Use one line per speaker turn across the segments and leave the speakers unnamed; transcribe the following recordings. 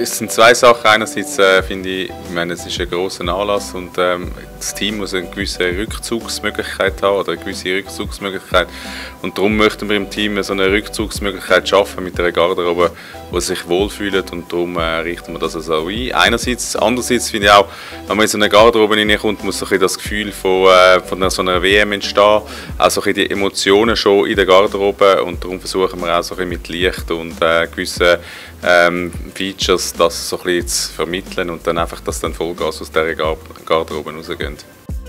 Es sind zwei Sachen. Einerseits finde ich meine, es ist ein grosser Anlass und das Team muss eine gewisse Rückzugsmöglichkeit haben oder eine gewisse Rückzugsmöglichkeit. Und darum möchten wir im Team so eine Rückzugsmöglichkeit schaffen mit einer Garderobe, die sich wohlfühlt, und darum richten wir das also ein. Andererseits finde ich auch, wenn man in so eine Garderobe hineinkommt, muss so ein bisschen das Gefühl von so einer WM entstehen, auch so ein bisschen die Emotionen schon in der Garderobe, und darum versuchen wir auch so ein bisschen mit Licht und gewissen Features das so ein bisschen zu vermitteln und dann einfach, dass dann Vollgas aus dieser Garderobe rausgehen.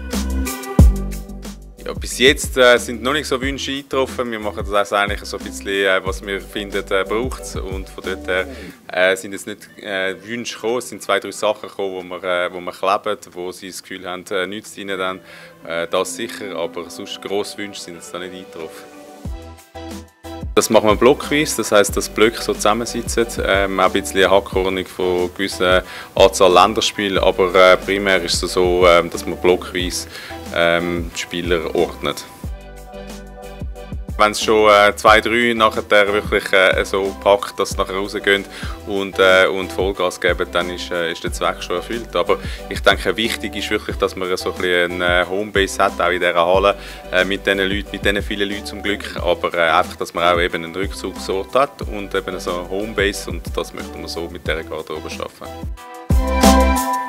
Ja, bis jetzt sind noch nicht so Wünsche eingetroffen. Wir machen das also eigentlich so ein bisschen, was wir finden, braucht es. Und von dort her sind jetzt nicht Wünsche gekommen. Es sind 2, 3 Sachen gekommen, wo wir kleben, wo sie das Gefühl haben, nützt ihnen dann. Das sicher, aber sonst grosse Wünsche sind jetzt da nicht eingetroffen. Das machen wir blockweise, das heisst, dass Blöcke so zusammensitzen. Auch ein bisschen eine Hackordnung von gewissen Anzahl Länderspielen, aber primär ist es so, dass man blockweise die Spieler ordnet. Wenn es schon 2, 3 nachher wirklich so packt, dass sie nachher rausgehen und Vollgas geben, dann ist der Zweck schon erfüllt. Aber ich denke, wichtig ist wirklich, dass man so ein bisschen eine Homebase hat, auch in dieser Halle, mit diesen vielen Leuten zum Glück. Aber einfach, dass man auch eben einen Rückzugsort hat und eben so eine Homebase, und das möchten wir so mit dieser Garderobe schaffen.